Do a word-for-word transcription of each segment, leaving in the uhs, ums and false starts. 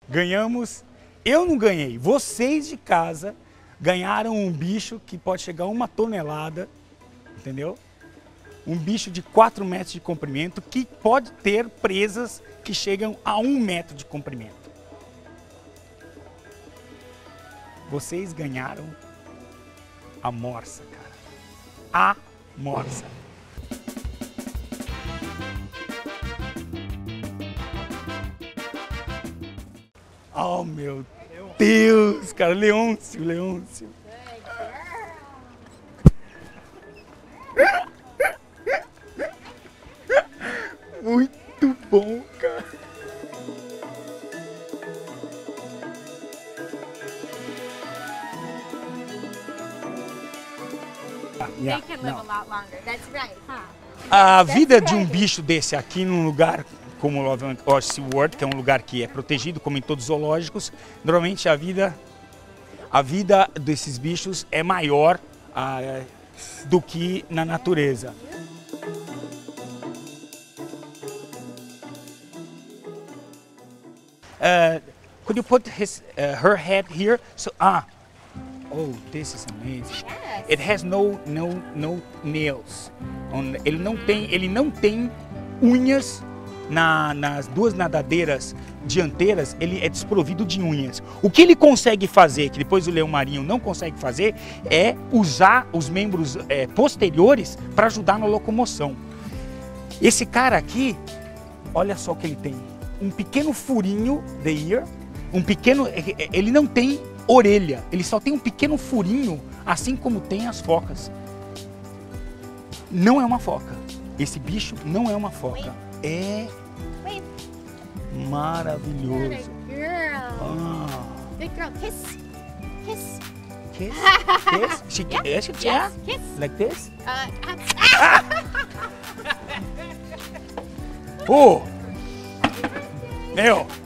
Ganhamos, eu não ganhei, vocês de casa ganharam um bicho que pode chegar a uma tonelada, entendeu? Um bicho de quatro metros de comprimento que pode ter presas que chegam a um metro de comprimento. Vocês ganharam a morsa, cara. A morsa. Oh, meu Deus, cara. Leôncio, Leôncio. Muito bom, cara. They can live a lot longer. That's right, huh? A vida de um bicho desse aqui num lugar como o Love Ocean World, que é um lugar que é protegido, como em todos os zoológicos, normalmente a vida, a vida desses bichos é maior ah, do que na natureza. Uh, could you put his, uh, her head here? So, ah, oh, this is amazing. Yes. It has no, no, no nails. On, ele não tem, ele não tem unhas na, nas duas nadadeiras dianteiras. Ele é desprovido de unhas. O que ele consegue fazer, que depois o leão marinho não consegue fazer, é usar os membros é, posteriores para ajudar na locomoção. Esse cara aqui, olha só o que ele tem. Um pequeno furinho the ear, um pequeno, ele não tem orelha, ele só tem um pequeno furinho, assim como tem as focas. Não é uma foca, esse bicho não é uma foca, é maravilhoso. Ah. Good girl, kiss, kiss. Kiss, kiss, she, Yeah. yes, Yes, yeah, kiss. like this. Uh, ah. Oh, meu.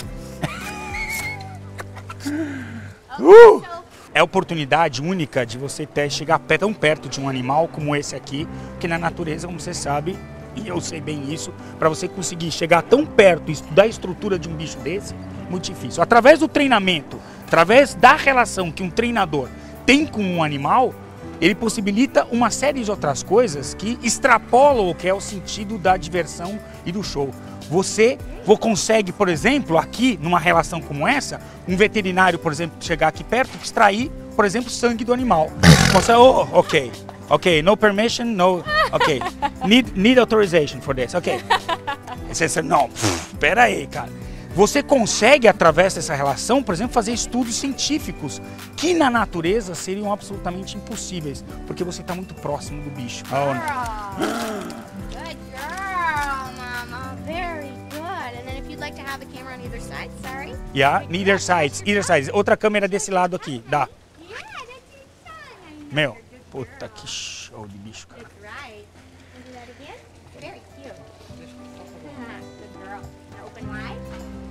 Uh! É a oportunidade única de você ter, chegar tão perto de um animal como esse aqui, que na natureza, como você sabe, e eu sei bem isso, para você conseguir chegar tão perto e estudar a estrutura de um bicho desse, muito difícil. Através do treinamento, através da relação que um treinador tem com um animal, ele possibilita uma série de outras coisas que extrapolam o que é o sentido da diversão e do show. Você consegue, por exemplo, aqui, numa relação como essa, um veterinário, por exemplo, chegar aqui perto e extrair, por exemplo, sangue do animal. Você, oh, ok, ok, no permission, no, ok, need, need authorization for this, ok. Você diz, não, espera aí, cara. Você consegue, através dessa relação, por exemplo, fazer estudos científicos que na natureza seriam absolutamente impossíveis, porque você está muito próximo do bicho. Oh, Good girl, Mama. Very good. And then if you'd like to have the camera on either side, sorry. yeah, neither sides, either sides. Outra câmera desse lado aqui, dá. Yeah, that's your son. Meu, puta que show de bicho, cara. That's right. Can you do that again? Very cute. Good girl. Now open wide.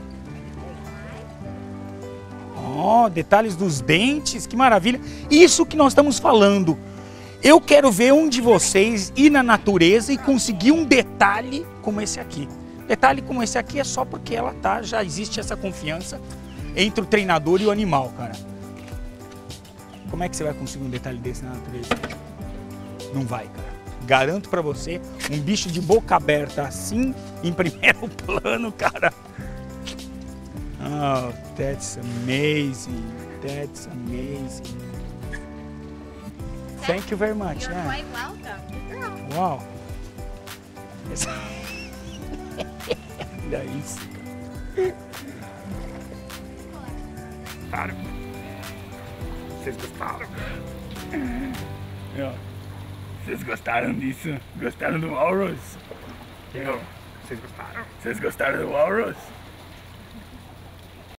Oh, detalhes dos dentes, que maravilha. Isso que nós estamos falando. Eu quero ver um de vocês ir na natureza e conseguir um detalhe como esse aqui. Detalhe como esse aqui é só porque ela tá, já existe essa confiança entre o treinador e o animal, cara. Como é que você vai conseguir um detalhe desse na natureza? Não vai, cara. Garanto pra você, um bicho de boca aberta assim, em primeiro plano, cara. Oh, that's amazing. That's amazing. Thank you very much. You're Yeah. quite welcome. Good girl. Uau. Olha isso, cara. Vocês gostaram? Vocês gostaram disso? Gostaram do Walrus? Vocês gostaram? Vocês gostaram do Walrus?